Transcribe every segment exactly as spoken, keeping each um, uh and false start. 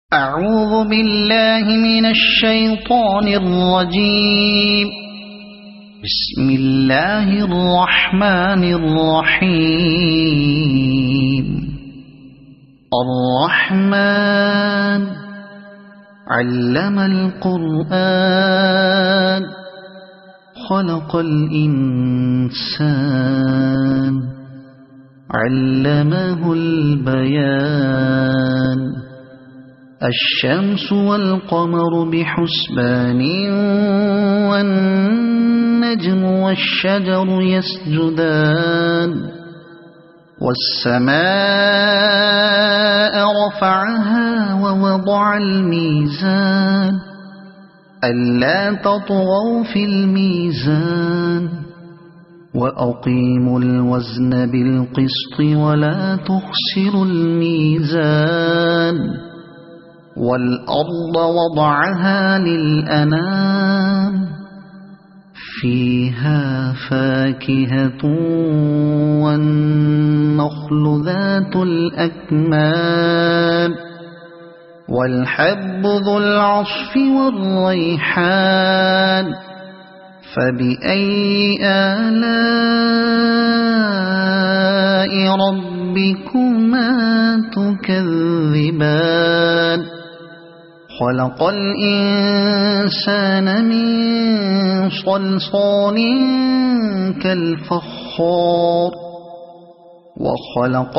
أعوذ بالله من الشيطان الرجيم. بسم الله الرحمن الرحيم. الرحمن علم القرآن خلق الإنسان علمه البيان. الشمس والقمر بحسبان والنجم والشجر يسجدان. والسماء رفعها ووضع الميزان ألا تطغوا في الميزان وأقيموا الوزن بالقسط ولا تخسروا الميزان. والأرض وضعها للأنام فيها فاكهة والنخل ذات الأكمام والحب ذو العصف والريحان. فبأي آلاء ربكما تكذبان. خلق الإنسان من صلصال كالفخار وخلق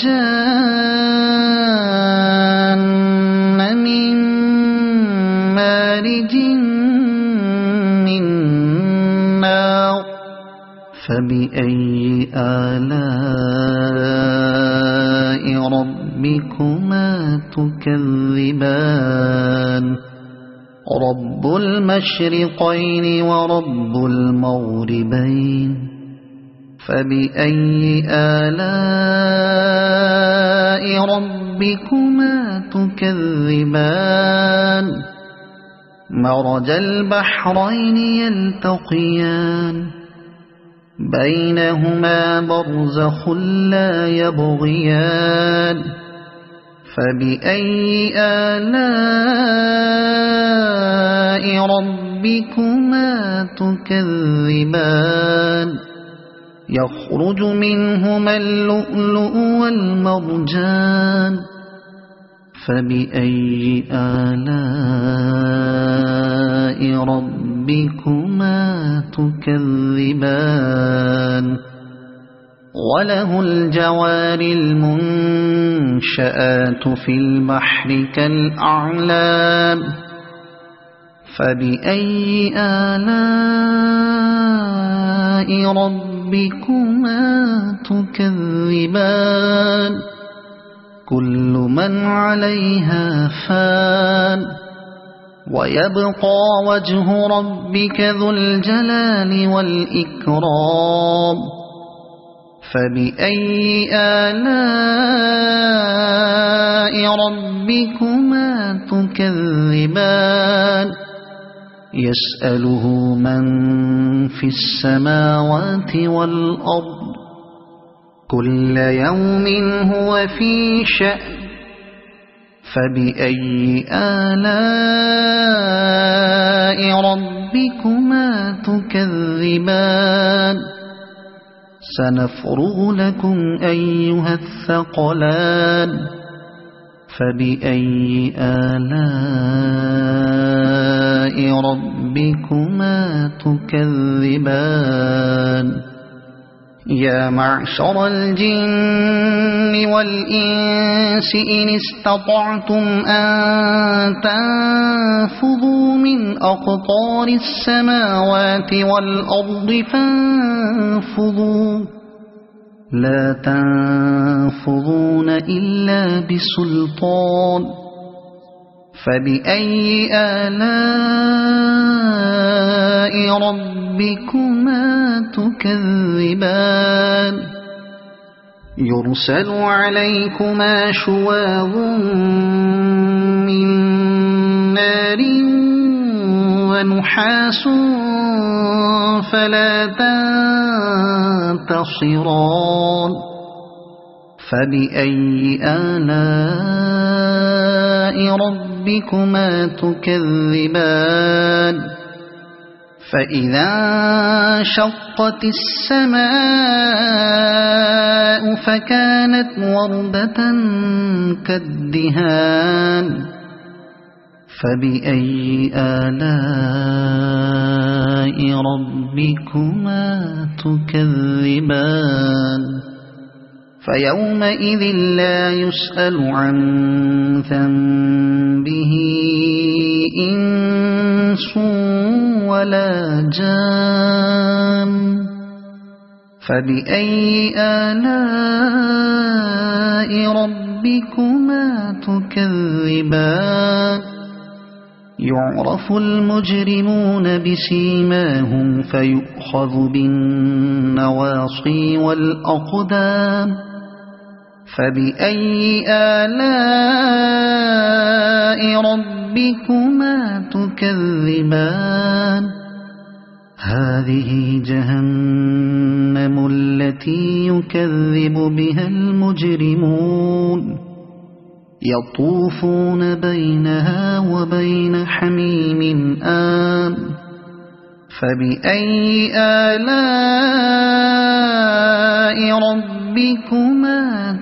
الجان من مارج من نار. فبأي آلاء ربكما تكذبان. رب المشرقين ورب المغربين. فبأي آلاء ربكما تكذبان. مرج البحرين يلتقيان بينهما برزخ لا يبغيان. فبأي آلاء ربكما تكذبان. يخرج منهما اللؤلؤ والمرجان. فبأي آلاء ربكما تكذبان. وله الجوار المنشآت في البحر كالأعلام. فبأي آلاء ربكما تكذبان. كل من عليها فان ويبقى وجه ربك ذو الجلال والإكرام. فبأي آلاء ربكما تكذبان. يسأله من في السماوات والأرض كل يوم هو في شأن. فبأي آلاء ربكما تكذبان. سنفرغ لكم أيها الثقلان. فبأي آلاء ربكما تكذبان. يا معشر الجن والإنس إن استطعتم أن تنفذوا من أقطار السماوات والأرض فانفذوا لا تنفذون إلا بسلطان. فبأي آلاء ربكما تكذبان. يرسل عليكما شواظ من نار ونحاس فلا تنتصران. فبأي آلاء ربكما تكذبان فإذا انشقت السماء فكانت وردة كالدهان فبأي آلاء ربكما تكذبان فيومئذ لا يسأل عن ذنبه إنس ولا جان فبأي آلاء ربكما تكذبان يعرف المجرمون بسيماهم فيؤخذ بالنواصي والأقدام فبأي آلاء ربكما تكذبان هذه جهنم التي يكذب بها المجرمون يطوفون بينها وبين حميم آن فبأي آلاء ربكما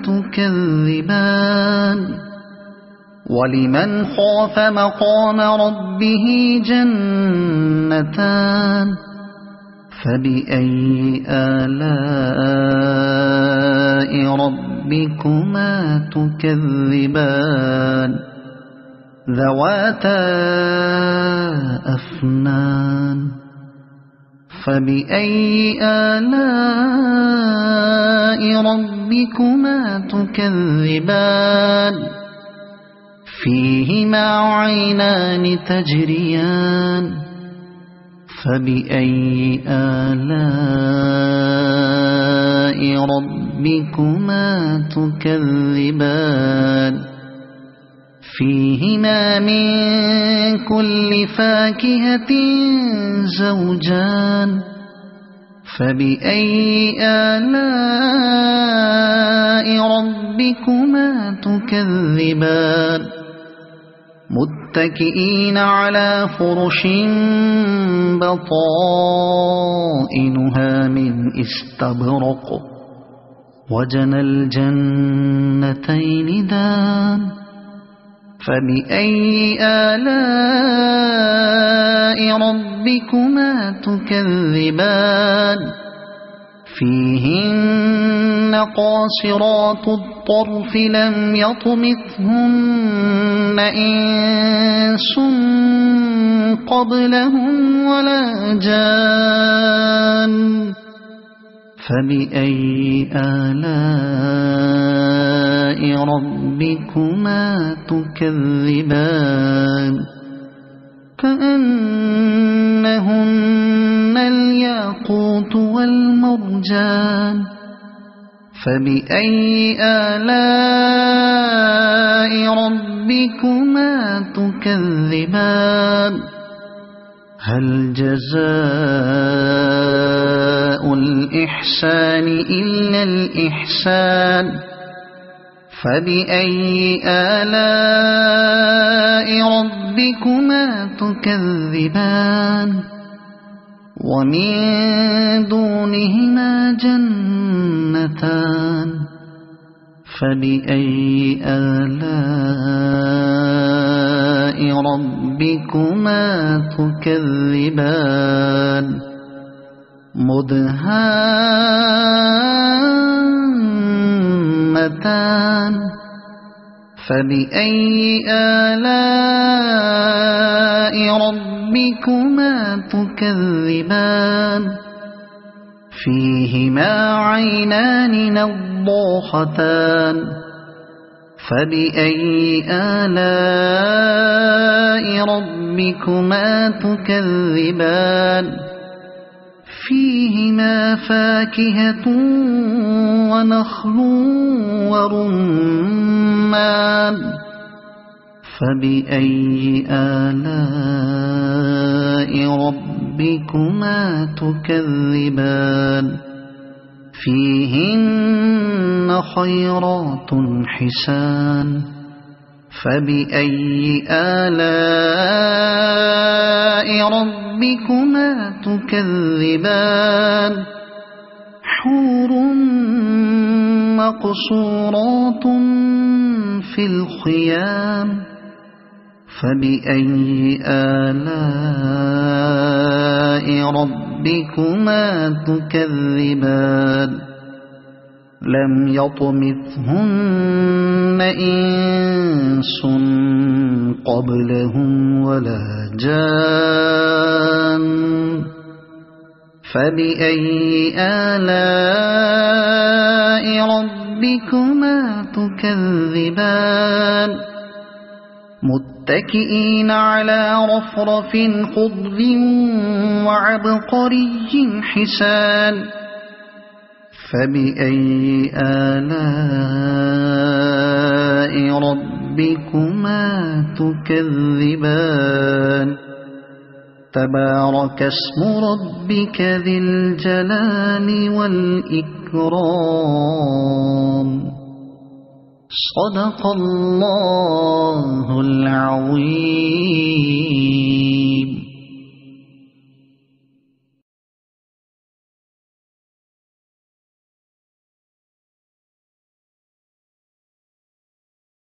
تكذبان ولمن خاف مقام ربه جنتان فبأي آلاء ربكما تكذبان ذواتا أفنان فبأي آلاء ربكما تكذبان فيهما عينان تجريان فبأي آلاء ربكما تكذبان فيهما من كل فاكهة زوجان فبأي آلاء ربكما تكذبان متكئين على فرش بطائنها من استبرق وجنى الجنتين دان فبأي آلاء ربكما تكذبان فيهن قاصرات الطرف لم يطمثهن إنس قبلهم ولا جان فبأي آلاء ربكما تكذبان كأنهن الياقوت والمرجان فبأي آلاء ربكما تكذبان هل جزاء الإحسان إلا الإحسان فبأي آلاء ربكما تكذبان ومن دونهما جنتان فبأي آلاء ربكما تكذبان مدهامتان فبأي آلاء ربكما تكذبان فيهما عينان نضاختان فبأي آلاء ربكما تكذبان فيهما فاكهة ونخل ورمان فبأي آلاء ربكما تكذبان فيهن خيرات حسان فبأي آلاء ربكما تكذبان حور مقصورات في الخيام فبأي آلاء ربكما تكذبان لم يطمثهن إنس قبلهم ولا جان فبأي آلاء ربكما تكذبان متكئين على رفرف خضر وعبقري حسان فبأي آلاء ربكما تكذبان تبارك اسم ربك ذي الجلال والإكرام صدق الله العظيم.